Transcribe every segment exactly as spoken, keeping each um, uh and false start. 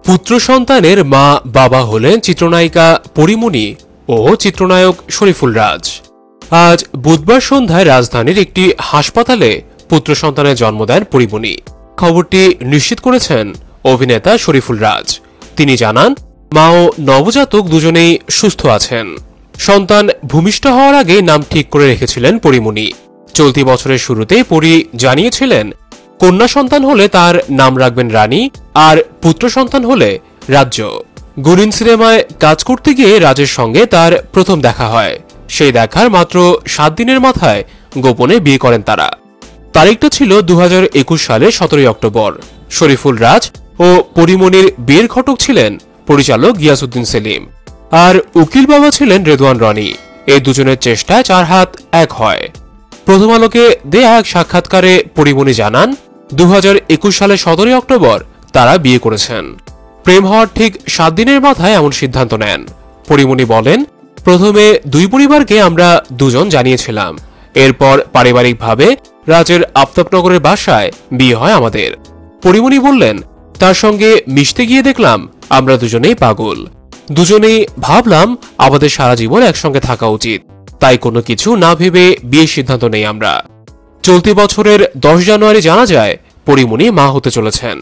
পুত্র সন্তানের মা বাবা হলেন চিত্রনায়িকা পরিমণি ও চিত্রনায়ক শরীফুল রাজ। আজ বুধবার সন্ধ্যায় রাজধানীর একটি হাসপাতালে পুত্র সন্তানের জন্ম দেন পরিমণি। খবরটি নিশ্চিত করেছেন অভিনেতা শরীফুল রাজ। তিনি জানান, মা ও নবজাতক দুজনেই সুস্থ আছেন। সন্তান ভূমিষ্ঠ হওয়ার আগে নাম ঠিক করে রেখেছিলেন পরিমণি। চলতি বছরের শুরুতে পরি জানিয়েছিলেন, কন্যা সন্তান হলে তার নাম রাখবেন রানী, আর পুত্র সন্তান হলে রাজ্য। গুরিন সিনেমায় কাজ করতে গিয়ে রাজের সঙ্গে তার প্রথম দেখা হয়। সেই দেখার মাত্র সাত দিনের মাথায় গোপনে বিয়ে করেন তারা। তারিখটা ছিল দু হাজার একুশ সালের সতেরোই অক্টোবর। শরীফুল রাজ ও পরিমণির বিয়ের ঘটক ছিলেন পরিচালক গিয়াসউদ্দিন সেলিম, আর উকিল বাবা ছিলেন রেদওয়ান রনি। এই দুজনের চেষ্টায় চার হাত এক হয়। প্রথম আলোকে দেয়া এক সাক্ষাৎকারে পরিমণি জানান, দু হাজার একুশ সালের সতেরোই অক্টোবর তারা বিয়ে করেছেন। প্রেম হওয়ার ঠিক সাত দিনের মাথায় এমন সিদ্ধান্ত নেন। পরিমণি বলেন, প্রথমে দুই পরিবারকে আমরা দুজন জানিয়েছিলাম। এরপর পারিবারিকভাবে রাজের আফতাবনগরের বাসায় বিয়ে হয় আমাদের। পরিমণি বললেন, তার সঙ্গে মিশতে গিয়ে দেখলাম আমরা দুজনেই পাগল। দুজনেই ভাবলাম আমাদের সারা জীবন একসঙ্গে থাকা উচিত। তাই কোনো কিছু না ভেবে বিয়ের সিদ্ধান্ত নেই আমরা। চলতি বছরের দশ জানুয়ারি জানা যায় পরিমণি মা হতে চলেছেন।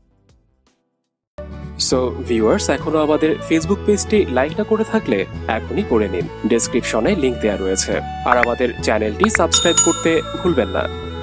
সো ভিউয়ার্স, এখনো আমাদের ফেসবুক পেজটি লাইক না করে থাকলে এখনই করে নিন। ডেসক্রিপশনে লিংক দেওয়া রয়েছে। আর আমাদের চ্যানেলটি সাবস্ক্রাইব করতে ভুলবেন না।